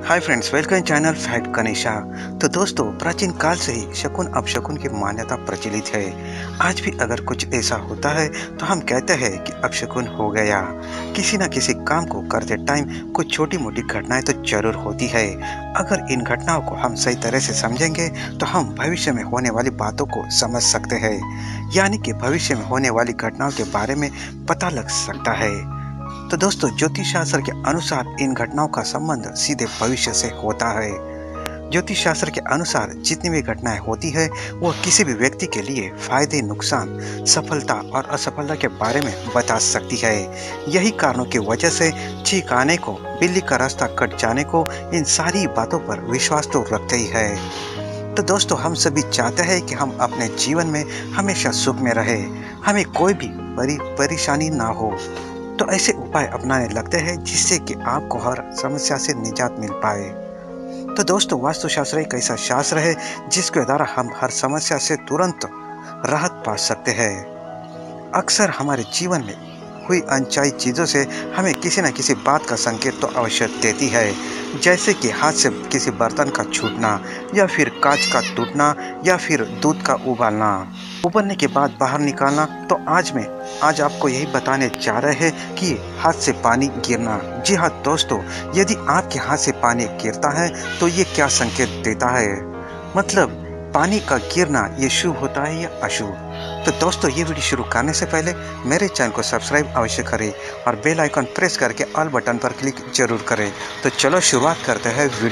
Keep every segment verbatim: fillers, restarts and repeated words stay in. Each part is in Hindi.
हाय friends, welcome channel fact Ganesha. तो दोस्तों, प्राचीन काल से ही शकुन अपशकुन की मान्यता प्रचलित है। आज भी अगर कुछ ऐसा होता है तो हम कहते हैं कि अपशकुन हो गया। किसी न किसी काम को करते टाइम कुछ छोटी मोटी घटनाएं तो जरूर होती है। अगर इन घटनाओं को हम सही तरह से समझेंगे तो हम भविष्य में होने वाली बातों को समझ सकते हैं, यानी कि भविष्य में होने वाली घटनाओं के बारे में पता लग सकता है। तो दोस्तों, ज्योतिष शास्त्र के अनुसार इन घटनाओं का संबंध सीधे भविष्य से होता है। ज्योतिष शास्त्र के अनुसार जितनी भी घटनाएं होती है वह किसी भी व्यक्ति के लिए फायदे, नुकसान, सफलता और असफलता के बारे में बता सकती है। यही कारणों की वजह से छींक आने को, बिल्ली का रास्ता कट जाने को, इन सारी बातों पर विश्वास तो रखते ही है। तो दोस्तों, हम सभी चाहते हैं कि हम अपने जीवन में हमेशा सुख में रहे, हमें कोई भी परी, परेशानी ना हो। तो ऐसे उपाय अपनाने लगते हैं जिससे कि आपको हर समस्या से निजात मिल पाए। तो दोस्तों, वास्तुशास्त्र एक ऐसा शास्त्र है जिसके द्वारा हम हर समस्या से तुरंत राहत पा सकते हैं। अक्सर हमारे जीवन में हुई अनचाही चीज़ों से हमें किसी न किसी बात का संकेत तो अवश्य देती है, जैसे कि हाथ से किसी बर्तन का छूटना, या फिर कांच का टूटना, या फिर दूध का उबालना, उबलने के बाद बाहर निकालना। तो आज मैं आज आपको यही बताने जा रहे हैं कि हाथ से पानी गिरना। जी हाँ दोस्तों, यदि आपके हाथ से पानी गिरता है तो ये क्या संकेत देता है, मतलब पानी का गिरना ये शुभ होता है या अशुभ। तो दोस्तों, ये वीडियो शुरू करने से पहले मेरे चैनल को सब्सक्राइब अवश्य करें और बेल आइकन प्रेस करके ऑल बटन पर क्लिक जरूर करें। तो चलो शुरुआत करते हैं वीडियो।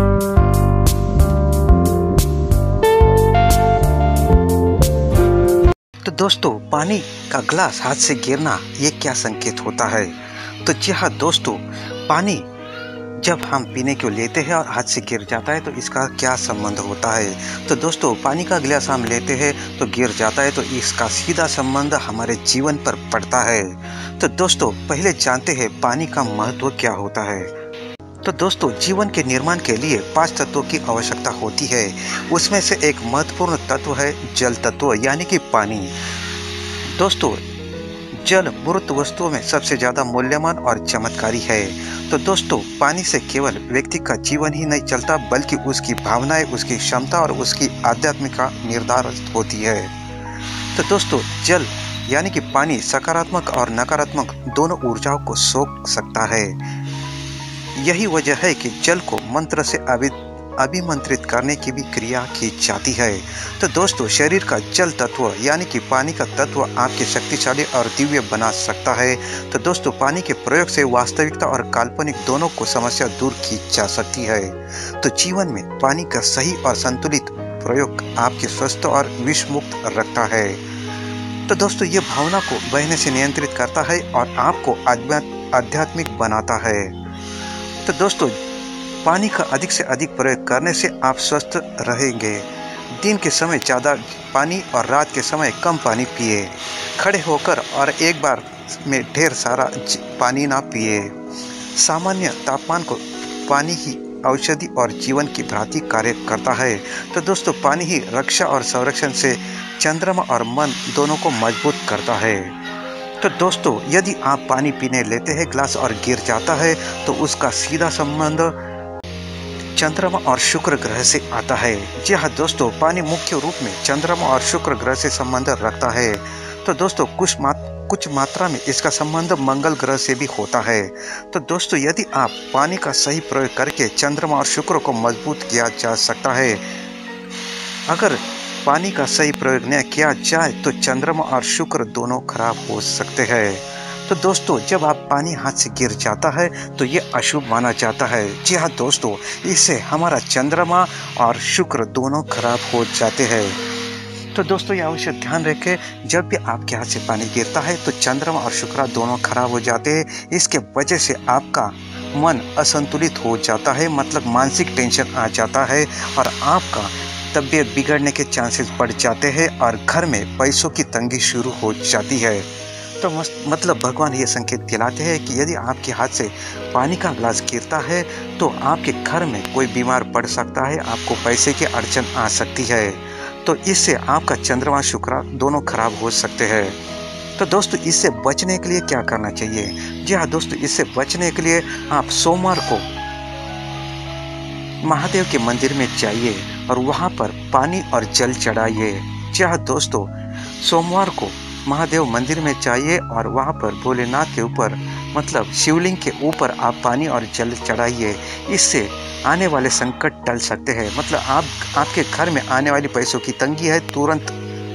तो दोस्तों, पानी का ग्लास हाथ से गिरना ये क्या संकेत होता है। तो जी हाँ दोस्तों, पानी जब हम पीने को लेते हैं और हाथ से गिर जाता है तो इसका क्या संबंध होता है। तो दोस्तों, पानी का गिलास हम लेते हैं तो गिर जाता है, तो इसका सीधा संबंध हमारे जीवन पर पड़ता है। तो दोस्तों, पहले जानते हैं पानी का महत्व क्या होता है। तो दोस्तों, जीवन के निर्माण के लिए पांच तत्वों की आवश्यकता होती है। उसमें से एक महत्वपूर्ण तत्व है जल तत्व, यानी कि पानी। दोस्तों, जल मूर्त वस्तुओं में सबसे ज्यादा मूल्यवान और चमत्कारी है। तो दोस्तों, पानी से केवल व्यक्ति का जीवन ही नहीं चलता, बल्कि उसकी भावनाएं, उसकी क्षमता और उसकी आध्यात्मिकता निर्धारित होती है। तो दोस्तों, जल यानी कि पानी सकारात्मक और नकारात्मक दोनों ऊर्जाओं को सोख सकता है। यही वजह है कि जल को मंत्र से अभि अभिमंत्रित करने की भी क्रिया की जाती है। तो दोस्तों, शरीर का जल तत्व यानी कि पानी का तत्व आपके शक्तिशाली और दिव्य बना सकता है। तो दोस्तों, पानी के प्रयोग से वास्तविकता और काल्पनिक दोनों को समस्या दूर की जा सकती है। तो जीवन में पानी का सही और संतुलित प्रयोग आपके स्वस्थ और विष मुक्त रखता है। तो दोस्तों, ये भावना को बहने से नियंत्रित करता है और आपको आध्यात्मिक बनाता है। तो दोस्तों, पानी का अधिक से अधिक प्रयोग करने से आप स्वस्थ रहेंगे। दिन के समय ज़्यादा पानी और रात के समय कम पानी पिए। खड़े होकर और एक बार में ढेर सारा पानी ना पिए। सामान्य तापमान को पानी ही औषधि और जीवन की भांति कार्य करता है। तो दोस्तों, पानी ही रक्षा और संरक्षण से चंद्रमा और मन दोनों को मजबूत करता है। तो दोस्तों, यदि आप पानी पीने लेते हैं ग्लास और गिर जाता है तो उसका सीधा संबंध चंद्रमा और शुक्र ग्रह से आता है। जी हाँ दोस्तों, पानी मुख्य रूप में चंद्रमा और शुक्र ग्रह से संबंध रखता है। तो दोस्तों, कुछ मात, कुछ मात्रा में इसका संबंध मंगल ग्रह से भी होता है। तो दोस्तों, यदि आप पानी का सही प्रयोग करके चंद्रमा और शुक्र को मजबूत किया जा सकता है। अगर पानी का सही प्रयोग न किया जाए तो चंद्रमा और शुक्र दोनों खराब हो सकते हैं। तो दोस्तों, जब आप पानी हाथ से गिर जाता है तो ये अशुभ माना जाता है। जी हाँ दोस्तों, इससे हमारा चंद्रमा और शुक्र दोनों खराब हो जाते हैं। तो दोस्तों, ये अवश्य ध्यान रखें, जब भी आपके हाथ से पानी गिरता है तो चंद्रमा और शुक्र दोनों खराब हो जाते हैं। इसके वजह से आपका मन असंतुलित हो जाता है, मतलब मानसिक टेंशन आ जाता है और आपका तबीयत बिगड़ने के चांसेस बढ़ जाते हैं और घर में पैसों की तंगी शुरू हो जाती है। तो मतलब भगवान ये संकेत दिलाते हैं कि यदि आपके हाथ से पानी का ग्लास गिरता है तो आपके घर में कोई बीमार पड़ सकता है, आपको पैसे की अड़चन आ सकती है। तो इससे आपका चंद्रमा शुक्र दोनों खराब हो सकते हैं। तो दोस्तों, इससे बचने के लिए क्या करना चाहिए। जी हाँ दोस्तों, इससे बचने के लिए आप सोमवार को महादेव के मंदिर में जाइए और वहाँ पर पानी और जल चढ़ाइए। जी हाँ दोस्तों, सोमवार को महादेव मंदिर में जाइए और वहाँ पर भोलेनाथ के ऊपर मतलब शिवलिंग के ऊपर आप पानी और जल चढ़ाइए। इससे आने वाले संकट टल सकते हैं। मतलब आप आपके घर में आने वाली पैसों की तंगी है, तुरंत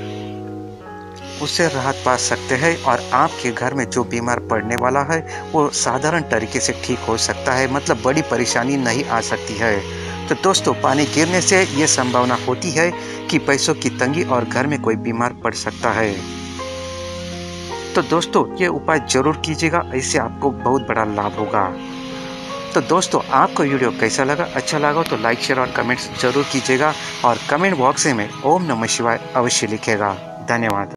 उससे राहत पा सकते हैं और आपके घर में जो बीमार पड़ने वाला है वो साधारण तरीके से ठीक हो सकता है। मतलब बड़ी परेशानी नहीं आ सकती है। तो दोस्तों, पानी गिरने से ये संभावना होती है कि पैसों की तंगी और घर में कोई बीमार पड़ सकता है। तो दोस्तों, ये उपाय जरूर कीजिएगा, इससे आपको बहुत बड़ा लाभ होगा। तो दोस्तों, आपको वीडियो कैसा लगा? अच्छा लगा तो लाइक शेयर और कमेंट्स जरूर कीजिएगा और कमेंट बॉक्स में ओम नमः शिवाय अवश्य लिखेगा। धन्यवाद।